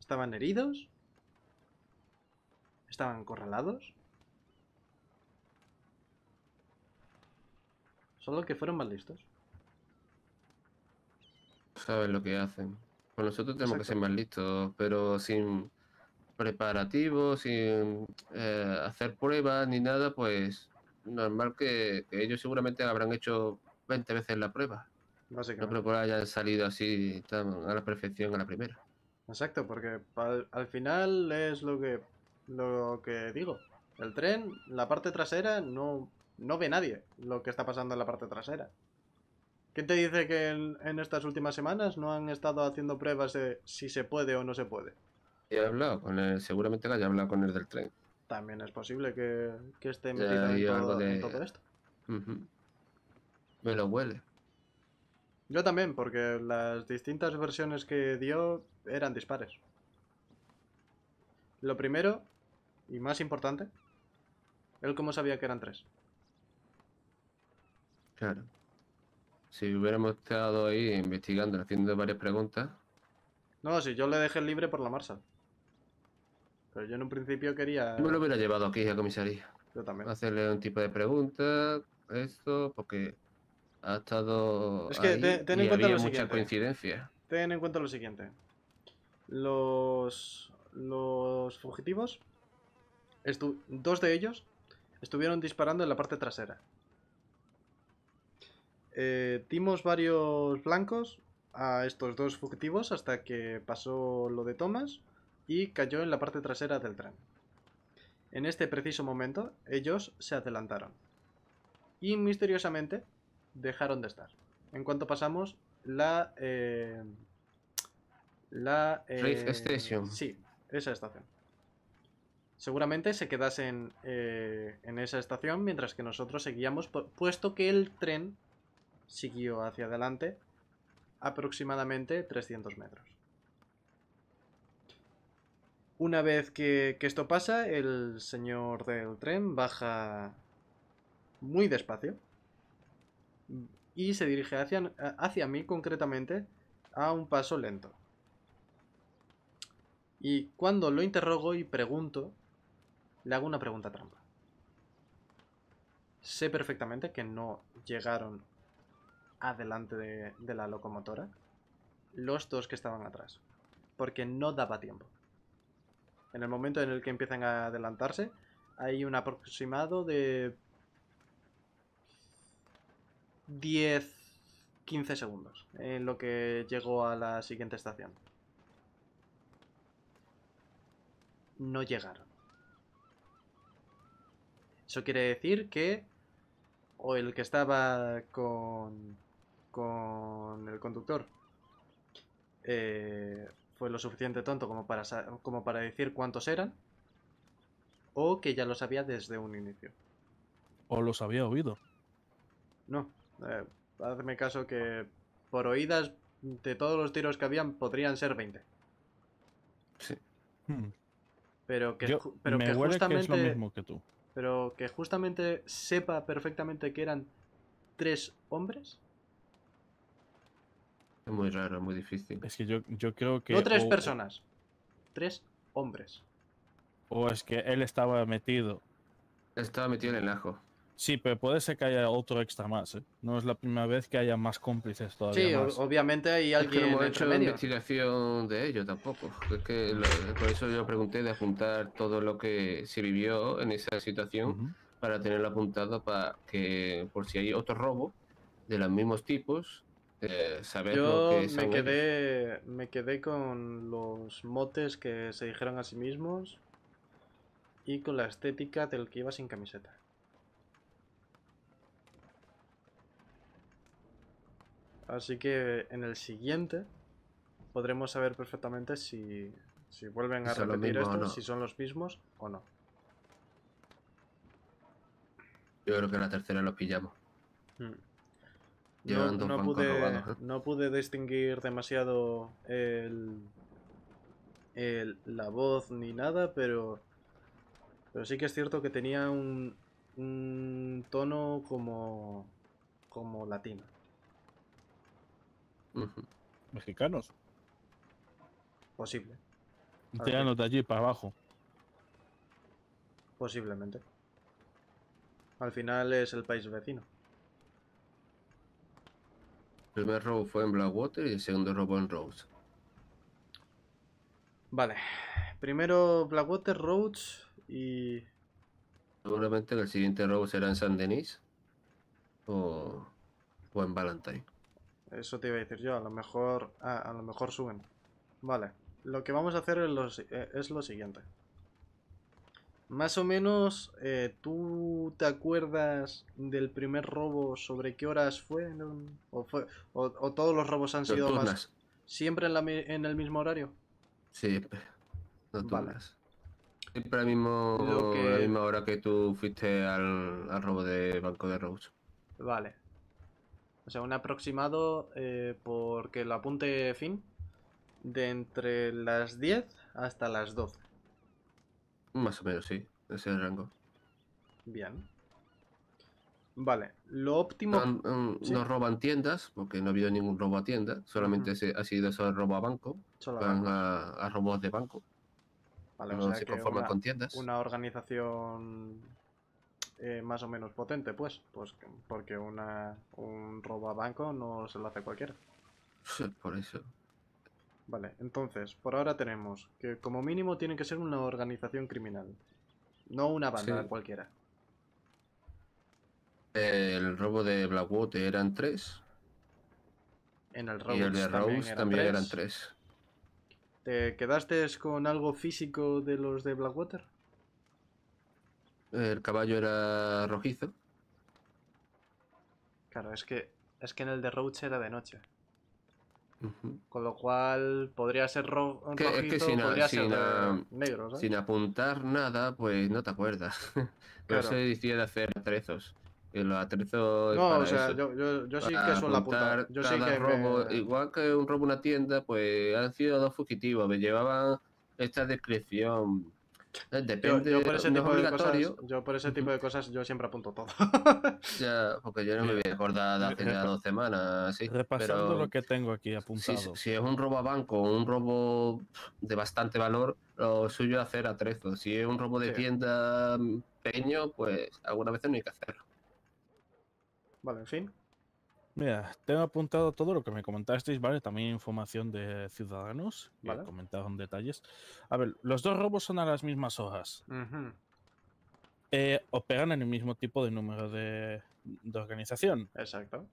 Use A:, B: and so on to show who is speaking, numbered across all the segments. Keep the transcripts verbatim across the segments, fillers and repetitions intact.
A: ¿Estaban heridos? ¿Estaban acorralados? Solo que fueron más listos.
B: Saben lo que hacen. Pues nosotros tenemos que
A: Exacto.
B: ser más listos, pero sin preparativos, sin eh, hacer pruebas ni nada, pues normal que, que ellos seguramente habrán hecho veinte veces la prueba. No creo
A: Básicamente.
B: que hayan salido así tan a la perfección a la primera.
A: Exacto, porque al, al final es lo que, lo que digo. El tren, la parte trasera, no, no ve nadie lo que está pasando en la parte trasera. ¿Quién te dice que en, en estas últimas semanas no han estado haciendo pruebas de si se puede o no se puede?
B: Y he hablado con él, seguramente que haya hablado con él del tren.
A: También es posible que, que esté
B: Ya
A: metido en
B: hay algo
A: todo, en
B: de...
A: todo esto.
B: Ujú. Me lo huele.
A: Yo también, porque las distintas versiones que dio eran dispares. Lo primero, y más importante, él cómo sabía que eran tres.
B: Claro. Si hubiéramos estado ahí investigando, haciendo varias preguntas,
A: No, si yo le dejé libre por la Marshall. Pero yo en un principio
B: yo me lo
A: quería...
B: hubiera llevado aquí a comisaría.
A: Yo también.
B: Hacerle un tipo de preguntas, esto, porque ha estado
A: Es que te-
B: ahí
A: ten en
B: y
A: cuenta lo
B: había mucha
A: siguiente.
B: coincidencia.
A: Ten en cuenta lo siguiente. Los... Los fugitivos... estu- dos de ellos estuvieron disparando en la parte trasera. Eh, dimos varios blancos a estos dos fugitivos hasta que pasó lo de Thomas y cayó en la parte trasera del tren. En este preciso momento, ellos se adelantaron y misteriosamente dejaron de estar. En cuanto pasamos la... eh, la...
B: Rave
A: eh,
B: Station.
A: sí, esa estación. Seguramente se quedasen eh, en esa estación mientras que nosotros seguíamos, puesto que el tren siguió hacia adelante aproximadamente trescientos metros. Una vez que, que esto pasa, el señor del tren baja muy despacio y se dirige hacia, hacia mí concretamente a un paso lento. Y cuando lo interrogo y pregunto, le hago una pregunta trampa. Sé perfectamente que no llegaron adelante de, de la locomotora los dos que estaban atrás, porque no daba tiempo. En el momento en el que empiezan a adelantarse, hay un aproximado de diez quince segundos en lo que llego a la siguiente estación. No llegaron. Eso quiere decir que o el que estaba con, con el conductor eh, fue lo suficiente tonto como para, como para decir cuántos eran, o que ya lo sabía desde un inicio.
C: O los había oído.
A: No, eh, hazme caso que por oídas de todos los tiros que habían podrían ser veinte.
B: Sí.
C: Hmm.
A: Pero que,
C: Yo,
A: pero
C: me
A: que
C: huele que es lo
A: justamente
C: mismo que tú.
A: pero que justamente sepa perfectamente que eran tres hombres.
B: Es muy raro, muy difícil.
C: Es que yo, yo creo
A: No
C: que
A: tres
C: o,
A: personas, tres hombres.
C: o es que él estaba metido.
B: Estaba metido en el ajo.
C: Sí, pero puede ser que haya otro extra más, ¿eh? No es la primera vez que haya más cómplices todavía
A: Sí,
C: más.
A: obviamente hay
B: Es que no
A: alguien
B: hemos
A: entre
B: hecho
A: medio.
B: investigación de ello tampoco. Es que lo- por eso yo pregunté de apuntar todo lo que se vivió en esa situación
C: Ujú.
B: para tenerlo apuntado para que por si hay otro robo de los mismos tipos, eh, saber lo
A: Yo
B: que
A: me
B: son ellos.
A: quedé me quedé con los motes que se dijeron a sí mismos y con la estética del que iba sin camiseta. Así que en el siguiente podremos saber perfectamente si, si vuelven
B: Si
A: a
B: son los
A: repetir
B: mismos o
A: esto, si
B: no.
A: son los mismos o no.
B: Yo creo que a la tercera los pillamos.
A: Hmm. No,
B: Llevan dos
A: no
B: bancos
A: pude,
B: robados, ¿eh?
A: no pude distinguir demasiado el, el- la voz ni nada, pero, pero sí que es cierto que tenía un, un tono como, como latino.
B: Ujú.
C: Mexicanos.
A: Posible. Al
C: Tirando
A: fin,
C: de allí para abajo.
A: posiblemente. Al final es el país vecino.
B: El primer robo fue en Blackwater y el segundo robo en Rhodes.
A: Vale. Primero Blackwater, Roads y...
B: Seguramente el siguiente robo será en Saint Denis o, o en Valentine.
A: Eso te iba a decir yo, a lo mejor... Ah, a lo mejor suben. Vale. Lo que vamos a hacer es lo, si- eh, es lo siguiente. Más o menos, eh, ¿tú te acuerdas del primer robo? ¿Sobre qué horas fue? ¿No? ¿O, fue o, o todos los robos han sido más...
B: Nocturnas,
A: ¿Siempre en, la mi- en el mismo horario?
B: siempre.
A: Vale.
B: Nocturnas. Siempre al mismo,
A: Lo
B: a la
A: que...
B: misma hora que tú fuiste al, al robo de Banco de Rhodes.
A: Vale. O sea, un aproximado, eh, porque lo apunte fin, de entre las diez hasta las doce.
B: Más o menos, sí. Ese es el rango.
A: Bien. Vale. Lo óptimo...
B: No, no-
A: ¿Sí?
B: no roban tiendas, porque no ha habido ningún robo a tienda. Solamente
A: Ujú.
B: se- ha sido solo robo a banco.
A: Solo
B: Van
A: bancos.
B: a, a robos de banco.
A: Vale, o
B: No
A: sea
B: se
A: que
B: conforman
A: una,
B: con tiendas.
A: una organización eh, más o menos potente, pues. Pues que- porque una, un robo a banco no se lo hace cualquiera.
B: Por eso.
A: Vale, entonces, por ahora tenemos que como mínimo tiene que ser una organización criminal. No una banda
B: Sí.
A: cualquiera.
B: El robo de Blackwater eran tres.
A: En el
B: Y el de
A: Rhodes también
B: Rose
A: eran
B: también eran
A: tres.
B: tres.
A: ¿Te quedaste con algo físico de los de Blackwater?
B: El caballo era rojizo.
A: Claro, es que es que en el de Rhodes era de noche.
B: Ujú.
A: Con lo cual podría ser ro-
B: Que, es que
A: rojizo,
B: sin, a-
A: podría ser
B: sin,
A: de
B: a-
A: negro, ¿sabes?
B: sin apuntar nada, pues no te acuerdas. Por eso
A: Claro.
B: decía de hacer atrezos. Y los atrezos es
A: No, o
B: para
A: sea,
B: eso.
A: yo, yo, yo sí que
B: Para
A: suelo apuntar.
B: apuntar
A: Yo sí
B: cada
A: que
B: robo.
A: me...
B: Igual que un robo a una tienda, pues han sido dos fugitivos. Me llevaban esta descripción. Eh,
A: Yo, yo
B: Depende,
A: por ese
B: no es
A: tipo de cosas,
B: obligatorio.
A: yo por ese tipo
B: Ujú.
A: de cosas, yo siempre apunto todo.
B: Ya, porque yo no me
C: Mira,
B: voy a acordar de
C: re-
B: hace ya
C: repa-
B: dos semanas, sí.
C: repasando lo
B: Pero
C: que tengo aquí
B: si,
C: apuntado.
B: si es un robo a banco o un robo de bastante valor, lo suyo es hacer atrezos. Si es un robo de
A: Sí,
B: tienda mm, pequeño, pues algunas veces no hay que hacerlo.
A: vale, en fin.
C: Mira, tengo apuntado todo lo que me comentasteis, ¿vale? También información de ciudadanos que
A: Vale.
C: comentaron detalles. A ver, los dos robos son a las mismas horas.
A: Ujú.
C: Eh, operan en el mismo tipo de número de, de organización.
A: Exacto.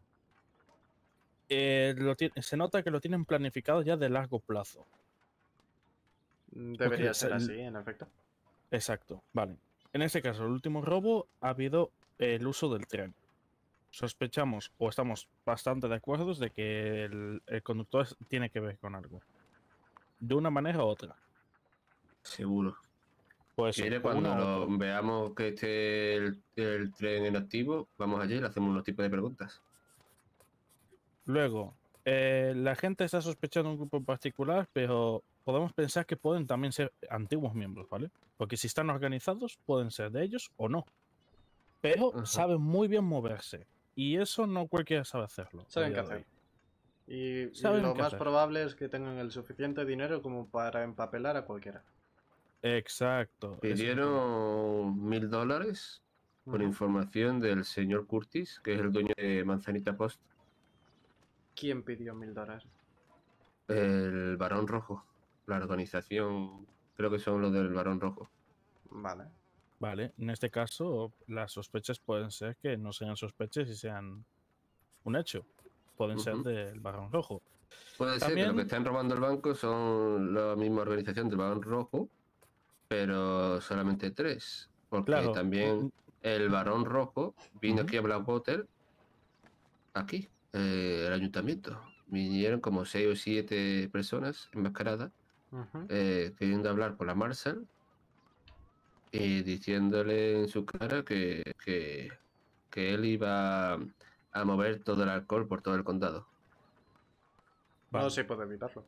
C: Eh, lo ti- se nota que lo tienen planificado ya de largo plazo.
A: Debería
C: Porque
A: ser
C: se-
A: así, en efecto.
C: Exacto, vale. En este caso, el último robo ha habido el uso del tren. Sospechamos o estamos bastante de acuerdo de que el, el conductor es- tiene que ver con algo. De una manera u otra.
B: Seguro.
C: Pues
B: Si quiere,
C: o una
B: cuando
C: u
B: lo
C: otra.
B: veamos que esté el, el tren en activo, vamos allí y le hacemos unos tipos de preguntas.
C: Luego, eh, la gente está sospechando un grupo en particular, pero podemos pensar que pueden también ser antiguos miembros, ¿vale? Porque si están organizados, pueden ser de ellos o no. Pero
B: Ajá.
C: saben muy bien moverse. Y eso no cualquiera sabe hacerlo. a
A: Saben
C: día
A: qué
C: de
A: hacer.
C: hoy.
A: Y, y
C: Saben
A: lo
C: qué
A: más
C: hacer.
A: probable es que tengan el suficiente dinero como para empapelar a cualquiera.
C: Exacto. ese es el problema.
B: Pidieron mil dólares con
A: Ujú.
B: información del señor Curtis, que es el dueño de Manzanita Post,
A: ¿Quién pidió mil dólares?
B: el Barón Rojo, la organización, creo que son los del Barón Rojo.
A: Vale.
C: Vale, en este caso, las sospechas pueden ser que no sean sospechas y sean un hecho. Pueden ser
B: Ujú.
C: del Barón Rojo.
B: Puede ser que los que
C: También,
B: estén robando el banco son la misma organización del Barón Rojo, pero solamente tres, porque
C: claro,
B: también
C: mm,
B: el Barón Rojo vino
C: ujú,
B: aquí a Blackwater, aquí, eh, el ayuntamiento. Vinieron como seis o siete personas enmascaradas,
A: Ujú.
B: eh, queriendo hablar con la Marshall y diciéndole en su cara que, que, que él iba a mover todo el alcohol por todo el condado.
A: No
C: vale,
A: se puede evitarlo.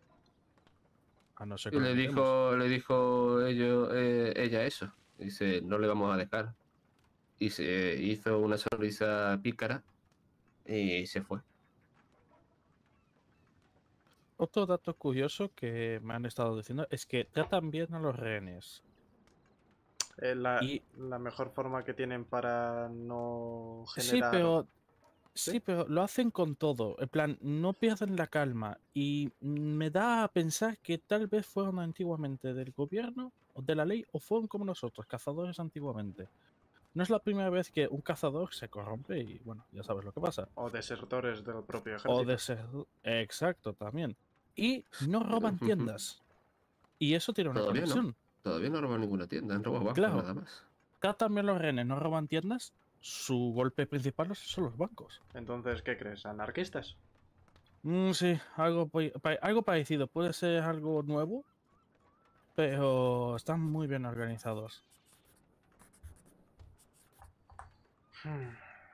C: a no ser
B: Y
C: que lo
B: le
C: miremos.
B: dijo, le dijo ello, eh, ella eso. Dice, no le vamos a dejar. Y se hizo una sonrisa pícara y se fue.
C: Otro dato curioso que me han estado diciendo es que tratan bien a los rehenes.
A: Eh, la,
C: Y
A: la mejor forma que tienen para no
C: sí,
A: generar...
C: pero
A: ¿Sí?
C: sí, pero lo hacen con todo. En plan, no pierden la calma. Y me da a pensar que tal vez fueron antiguamente del gobierno o de la ley o fueron como nosotros, cazadores antiguamente. No es la primera vez que un cazador se corrompe y bueno, ya sabes lo que pasa.
A: O desertores del propio
C: O de
A: ejército.
C: ser... Exacto, también. Y no
B: Pero,
C: roban tiendas. Y eso tiene una
B: todavía no.
C: conexión.
B: Todavía no han robado ninguna tienda, han robado bancos
C: Claro,
B: nada más.
C: tratan bien los rehenes, no roban tiendas. Su golpe principal son los bancos.
A: Entonces, ¿qué crees? ¿Anarquistas?
C: Mm, sí, algo, pa- pa- algo parecido. Puede ser algo nuevo, pero están muy bien organizados.
A: Hmm.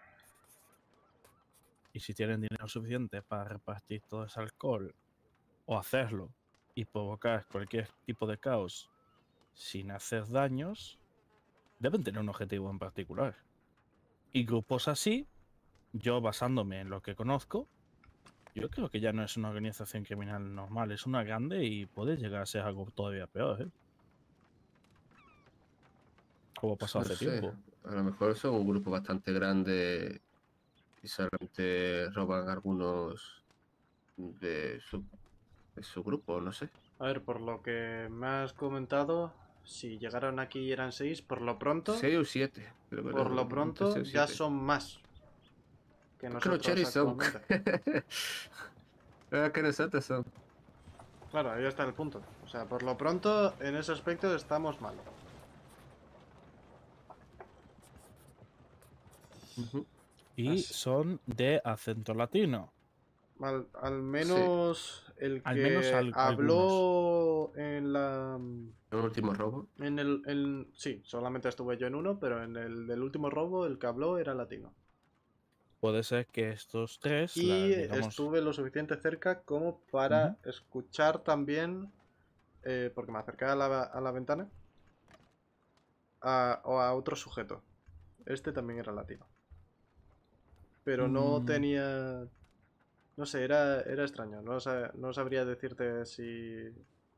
C: Y si tienen dinero suficiente para repartir todo ese alcohol o hacerlo y provocar cualquier tipo de caos sin hacer daños, deben tener un objetivo en particular. Y grupos así, yo basándome en lo que conozco, yo creo que ya no es una organización criminal normal, es una grande y puede llegar a ser algo todavía peor, ¿eh? Como pasó
B: No
C: hace
B: sé,
C: tiempo.
B: a lo mejor son un grupo bastante grande y solamente roban algunos de su, de su grupo, no sé.
A: A ver, por lo que me has comentado, si llegaron aquí y eran seis, por lo pronto,
B: Seis o siete, creo que
A: por
B: no,
A: lo
B: entre
A: pronto
B: seis o
A: ya
B: siete.
A: son más que
B: Que los
A: nosotros
B: cherries son.
A: actualmente.
B: Ah, que nosotros son.
A: Claro, ahí está el punto. O sea, por lo pronto, en ese aspecto estamos mal.
B: Ujú.
C: Y
A: Así-
C: son de acento latino.
A: Al, al
B: Sí,
A: menos el
C: Al menos
A: que
C: al- algunos.
A: habló en la...
B: el último robo.
A: En el, en- sí, solamente estuve yo en uno, pero en el del último robo el que habló era latino.
C: Puede ser que estos tres, la,
A: Y
C: digamos...
A: estuve lo suficiente cerca como
C: Ujú.
A: para escuchar también, eh, porque me acercé a la, a la ventana, a, o a otro sujeto. Este también era latino. Pero no
C: Mm,
A: tenía... No sé, era, era extraño. No, sa- no sabría decirte si...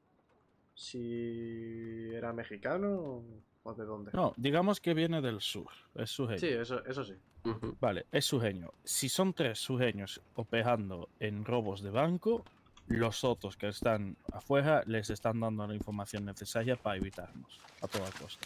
A: si era mexicano o, o de dónde.
C: no, digamos que viene del sur. Es
A: Sí,
C: sujeño.
A: eso, eso sí.
B: Ujú.
C: Vale, es sujeño. Si son tres sujeños operando en robos de banco, los otros que están afuera les están dando la información necesaria para evitarnos a toda costa.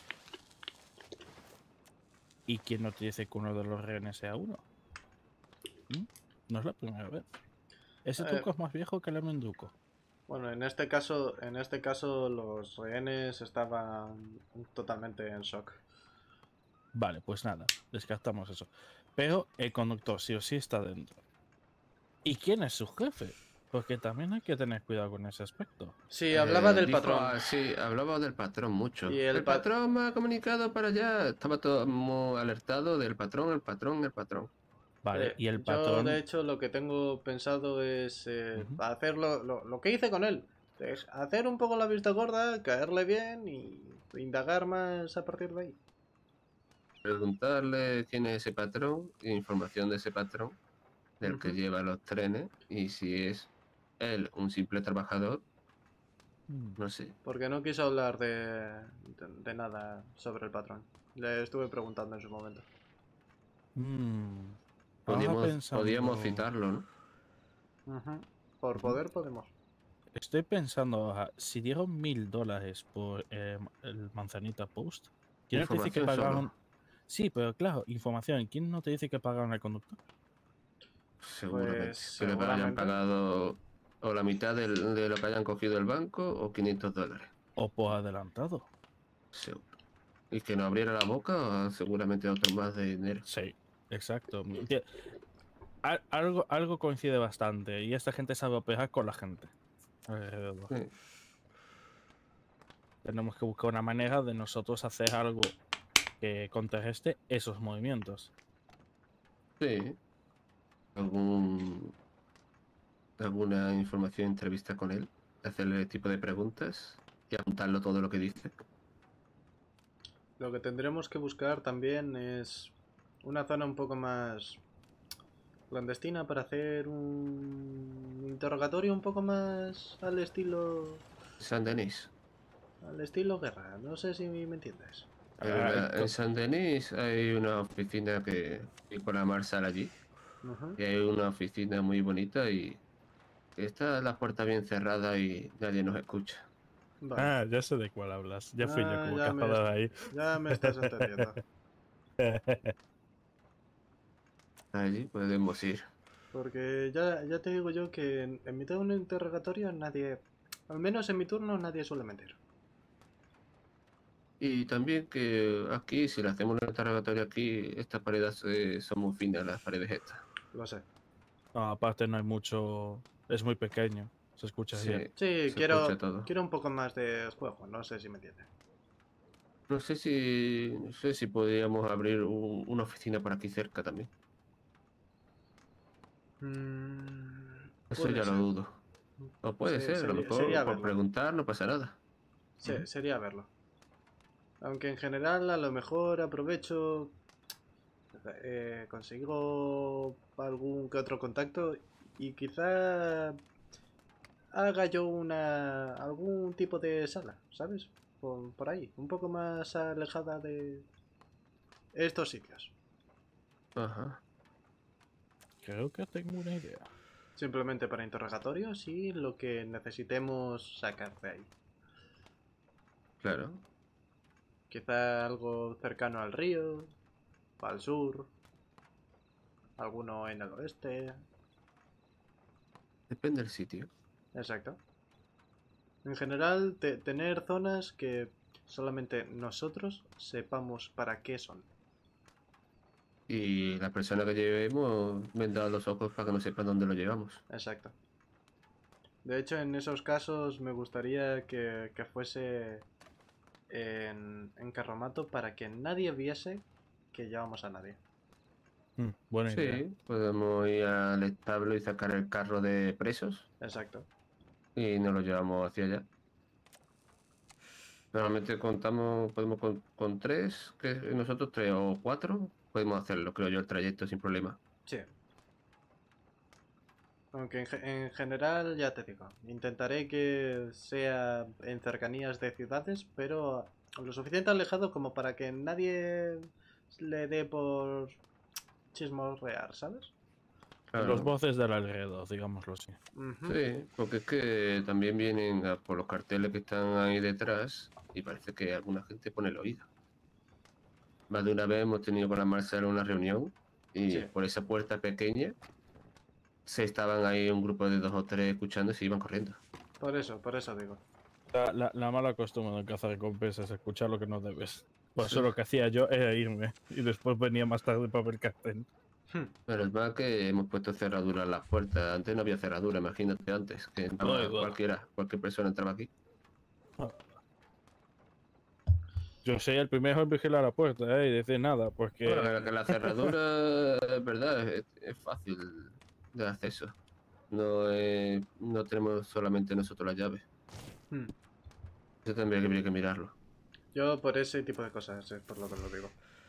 C: ¿Y quién no te dice que uno de los rehenes sea uno? ¿Mm? No es la primera vez. Ese
A: Eh,
C: truco es más viejo que el Menduco.
A: bueno, en este caso, en este caso los rehenes estaban totalmente en shock.
C: Vale, pues nada, descartamos eso. Pero el conductor sí o sí está dentro. ¿Y quién es su jefe? Porque también hay que tener cuidado con ese aspecto.
A: Sí, hablaba
B: Eh,
A: del
B: dijo
A: patrón.
B: así, hablaba del patrón mucho.
A: Y el
B: El
A: pa-
B: patrón me ha comunicado para allá. Estaba todo muy alertado del patrón, el patrón, el patrón.
C: Vale,
A: eh,
C: y el
A: yo de
C: patrón...
A: hecho lo que tengo pensado es eh,
C: Ujú.
A: hacer lo, lo- lo que hice con él. Es hacer un poco la vista gorda, caerle bien y indagar más a partir de ahí.
B: Preguntarle quién es ese patrón, información de ese patrón, del que
A: Ujú.
B: lleva los trenes, y si es él un simple trabajador,
C: Mm.
B: no sé.
A: Porque no quiso hablar de, de, de nada sobre el patrón. Le estuve preguntando en su momento.
C: Mm. Ahora
B: Podíamos, podíamos
C: pensando...
B: citarlo, ¿no?
A: Ujú. Por
C: Ujú.
A: poder podemos.
C: Estoy pensando, ahora, si dieron mil dólares por eh, el Manzanita Post, ¿quién no te dice que
B: Información solo.
C: pagaron? Sí, pero claro, información. ¿Quién no te dice que pagaron al conductor?
A: Pues
B: Seguramente. Que le hayan
A: seguramente.
B: pagado o la mitad del- de lo que hayan cogido el banco o quinientos dólares.
C: O por adelantado.
B: Seguro. Y que no abriera la boca, o seguramente otro más de dinero.
C: Sí, exacto. Tie- al- Algo, algo coincide bastante y esta gente sabe operar con la gente alrededor.
B: Sí.
C: Tenemos que buscar una manera de nosotros hacer algo que contrarreste esos movimientos.
B: Sí. Algún, alguna información, entrevista con él, hacerle tipo de preguntas y apuntarlo todo lo que dice.
A: Lo que tendremos que buscar también es una zona un poco más clandestina para hacer un interrogatorio un poco más al estilo
B: San Denis.
A: al estilo guerra. No sé si me entiendes.
B: Hay
C: Ah,
B: una-
C: co-
B: en San Denis hay una oficina que y con la Marsal allí.
A: Ujú.
B: Y hay una oficina muy bonita y está la puerta bien cerrada y nadie nos escucha.
A: Vale.
C: Ah, ya sé de cuál hablas. Ya fui yo
A: Ah,
C: como
A: ya me,
C: cazador ahí.
A: ya me estás entendiendo.
B: Allí podemos ir.
A: Porque ya, ya te digo yo que en, en mitad de un interrogatorio nadie, al menos en mi turno, nadie suele mentir.
B: Y también que aquí, si le hacemos un interrogatorio aquí, estas paredes eh, son muy finas, las paredes estas.
A: Lo sé.
C: No, aparte no hay mucho. Es muy pequeño. Se escucha
B: Sí,
C: bien.
A: Sí,
B: se escucha
A: quiero,
B: todo.
A: quiero un poco más de juego, no sé si me entiendes.
B: No sé si, no sé si podríamos abrir un- una oficina por aquí cerca también.
A: Mm,
B: Eso
A: puede
B: ya lo
A: ser.
B: dudo. O puede
A: Se-
B: ser, a lo
A: sería,
B: mejor
A: sería
B: por
A: verlo.
B: preguntar no pasa nada.
A: Se-
B: Ujú.
A: sería verlo. Aunque en general a lo mejor aprovecho, eh, consigo algún que otro contacto y quizá haga yo una algún tipo de sala, ¿sabes? Por, por ahí, un poco más alejada de estos sitios.
B: Ajá,
C: Creo que tengo una idea.
A: Simplemente para interrogatorios y lo que necesitemos sacar de ahí.
B: claro.
A: Quizá algo cercano al río, al sur, alguno en el oeste.
B: Depende del sitio.
A: Exacto. En general, te- tener zonas que solamente nosotros sepamos para qué son.
B: Y la persona que llevemos venda los ojos para que no sepan dónde lo llevamos.
A: Exacto. De hecho, en esos casos me gustaría que, que fuese en, en carromato para que nadie viese que llevamos a nadie.
C: Mm, buena idea.
B: Sí, podemos ir al establo y sacar el carro de presos
A: Exacto.
B: y nos lo llevamos hacia allá. Normalmente contamos, podemos con, con tres, que nosotros tres o cuatro, podemos hacerlo, creo yo, el trayecto sin problema.
A: Sí. Aunque en, ge- en general, ya te digo, intentaré que sea en cercanías de ciudades, pero lo suficiente alejado como para que nadie le dé por chismorrear, ¿sabes?
C: Los
B: Claro,
C: voces del alrededor, digámoslo así.
A: Ujú.
B: sí, porque es que también vienen a- por los carteles que están ahí detrás y parece que alguna gente pone el oído. Más de una vez hemos tenido con la Marcela una reunión y
A: Sí,
B: por esa puerta pequeña se estaban ahí un grupo de dos o tres escuchando y se iban corriendo.
A: por eso, por eso digo.
C: La, la, la mala costumbre de cazar recompensas es escuchar lo que no debes. Por
B: Sí.
C: eso lo que hacía yo era irme. Y después venía más tarde para ver cartel.
A: Hmm.
B: Pero es más que hemos puesto cerraduras en las puertas. Antes no había cerradura, imagínate antes, que entraba
C: Ay, va.
B: cualquiera, cualquier persona entraba aquí.
C: Yo soy el primero en vigilar la puerta, ¿eh? Y decir nada,
B: Bueno,
C: porque.
B: que la cerradura, es verdad, es, es fácil de acceso. No, es- no tenemos solamente nosotros la llave.
A: Hmm.
B: Eso tendría que, habría que mirarlo.
A: Yo por ese tipo de cosas es por lo que lo digo.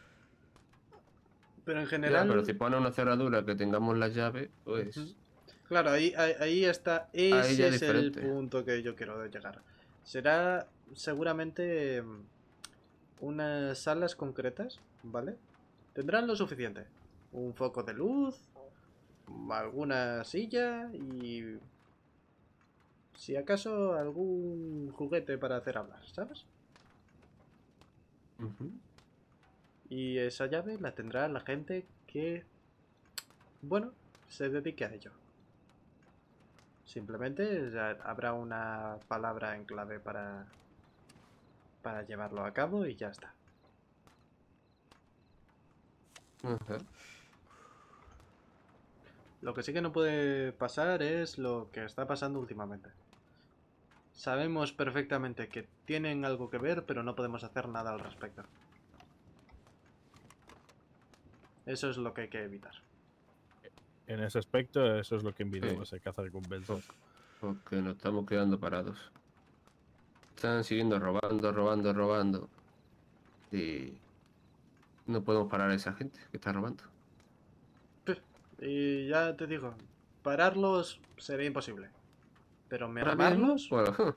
A: Pero en
B: Ya,
A: general,
B: pero si pone una cerradura que tengamos la llave, pues
A: ujú. Claro, ahí, ahí, ahí está,
B: ahí ya
A: ese
B: es
A: es el
B: diferente.
A: punto que yo quiero llegar. Será seguramente mm, unas salas concretas, ¿vale? Tendrán lo suficiente. Un foco de luz, alguna silla y si acaso algún juguete para hacer hablar, ¿sabes?
B: Ujú.
A: Y esa llave la tendrá la gente que, bueno, se dedique a ello. Simplemente ya habrá una palabra en clave para, para llevarlo a cabo y ya está.
B: Ajá.
A: Lo que sí que no puede pasar es lo que está pasando últimamente. Sabemos perfectamente que tienen algo que ver, pero no podemos hacer nada al respecto. Eso es lo que hay que evitar.
C: En ese aspecto, eso es lo que envidio
B: Sí.
C: ese caza recompensas.
B: Porque nos estamos quedando parados. Están siguiendo robando, robando, robando. Y no podemos parar a esa gente que está robando.
A: Pff, Y ya te digo, pararlos sería imposible. Pero
B: Ahora mismo,
A: mermarlos,
B: pues,